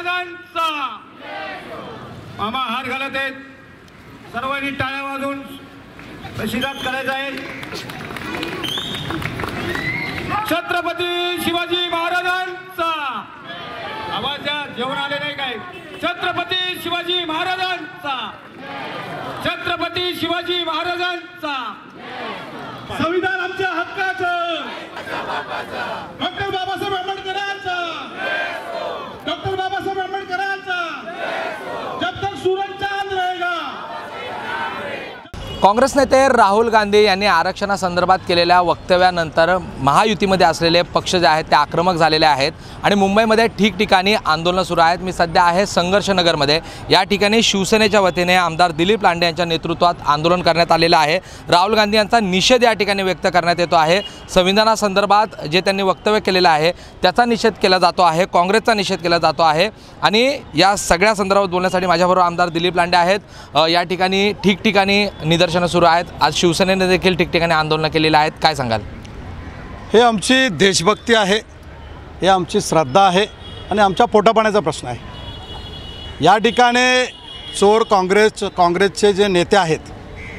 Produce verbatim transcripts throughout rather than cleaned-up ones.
महाराजांचा। मामा हार घालत आहेत, सर्वांनी टाळ्या वाजवून आशीर्वाद करायचा आहे। छत्रपती शिवाजी महाराजांचा। आवाज द्या, जेवण आले नाही काय? छत्रपती शिवाजी महाराजांचा। छत्रपती शिवाजी महाराजांचा। संविधान आमच्या हक्काचं, डॉक्टर बाबासाहेब आंबेडकरांचा, डॉक्टर बाबासाहेब आंबेडकरांचा। जब तक सूरज चांद रहेगा। काँग्रेस नेते राहुल गांधी यांनी आरक्षणासंदर्भात केलेल्या वक्तव्यानंतर महायुतीमध्ये असलेले पक्ष जे आहेत ते आक्रमक झालेले आहेत आणि मुंबईमध्ये ठिकठिकाणी आंदोलनं सुरू आहेत। मी सध्या आहे संघर्षनगरमध्ये। या ठिकाणी शिवसेनेच्या वतीने आमदार दिलीप लांडे यांच्या नेतृत्वात आंदोलन करण्यात आलेलं आहे। राहुल गांधी यांचा निषेध या ठिकाणी व्यक्त करण्यात येतो आहे। संविधानासंदर्भात जे त्यांनी वक्तव्य केलेलं आहे त्याचा निषेध केला जातो आहे, काँग्रेसचा निषेध केला जातो आहे आणि या सगळ्या संदर्भात बोलण्यासाठी माझ्याबरोबर आमदार दिलीप लांडे आहेत। या ठिकाणी ठिकठिकाणी निदर्शनं सुरू आहेत। आज शिवसेनेने देखील ठिकठिकाणी आंदोलनं केलेली आहेत, काय सांगाल? हे आमची देशभक्ती आहे, हे आमची श्रद्धा आहे आणि आमच्या पोटापाण्याचा प्रश्न आहे। या ठिकाणी चोर काँग्रेस काँग्रेसचे जे नेते आहेत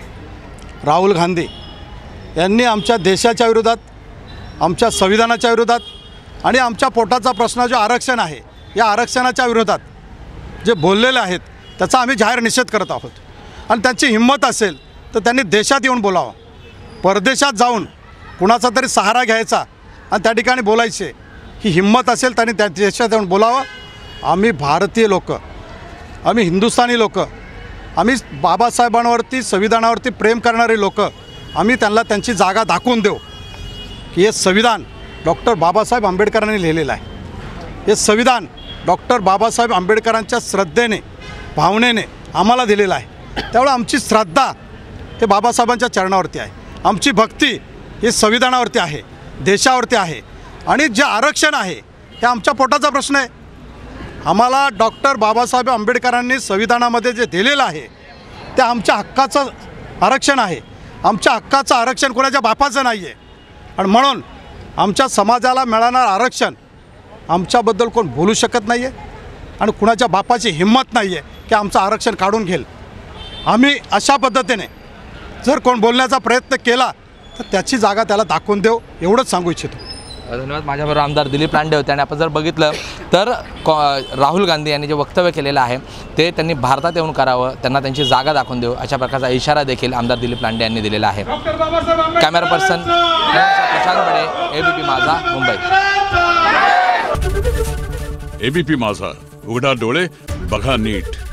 राहुल गांधी यांनी आमच्या देशाच्या विरोधात, आमच्या संविधानाच्या विरोधात आणि आमच्या पोटाचा प्रश्न जो आरक्षण आहे या आरक्षणाच्या विरोधात जे बोललेले आहेत त्याचा आम्ही जाहीर निषेध करत आहोत। आणि त्यांची हिंमत असेल तर त्यांनी देशात येऊन बोलावं, परदेशात जाऊन कुणाचा तरी सहारा घ्यायचा आणि त्या ठिकाणी बोलायचे, ही हिंमत असेल त्यांनी त्या देशात येऊन बोलावं। आम्ही भारतीय लोक, आम्ही हिंदुस्थानी लोक, आम्ही बाबासाहेबांवरती संविधानावरती प्रेम करणारे लोक, आम्ही त्यांना त्यांची जागा दाखवून देऊ की हे संविधान डॉक्टर बाबासाहेब आंबेडकरांनी लिहिलेलं आहे। हे संविधान डॉक्टर बाबासाहेब आंबेडकरांच्या श्रद्धेने, भावनेने आम्हाला दिलेलं आहे। त्यामुळे आमची श्रद्धा हे बाबासाहेबांच्या चरणावरती आहे, आमची भक्ती ही संविधानावरती आहे, देशावरती आहे आणि जे आरक्षण आहे हे आमच्या पोटाचा प्रश्न आहे। आम्हाला डॉक्टर बाबासाहेब आंबेडकरांनी संविधानामध्ये जे दिलेलं आहे ते आमच्या हक्काचं आरक्षण आहे। आमच्या हक्काचं आरक्षण कोणाच्या बापाचं नाही आहे आणि म्हणून आमच्या समाजाला मिळणारं आरक्षण आमच्याबद्दल कोण बोलू शकत नाही आहे आणि कुणाच्या बापाची हिंमत नाही आहे की आमचं आरक्षण काढून घेईल। आम्ही अशा पद्धतीने जर कोण बोलण्याचा प्रयत्न केला तर त्याची जागा त्याला दाखवून देऊ, एवढंच सांगू इच्छितो। धन्यवाद। माझ्याबरोबर आमदार दिलीप लांडे होते आणि आपण जर बघितलं तर राहुल गांधी यांनी जे वक्तव्य केलेलं आहे ते त्यांनी भारतात येऊन करावं, त्यांना त्यांची जागा दाखवून देऊ अशा प्रकारचा इशारा देखील आमदार दिलीप लांडे यांनी दिलेला आहे। Camera person Prashant Bade, ABP Majha, Mumbai. ABP माझा, उघडा डोळे बघा नीट।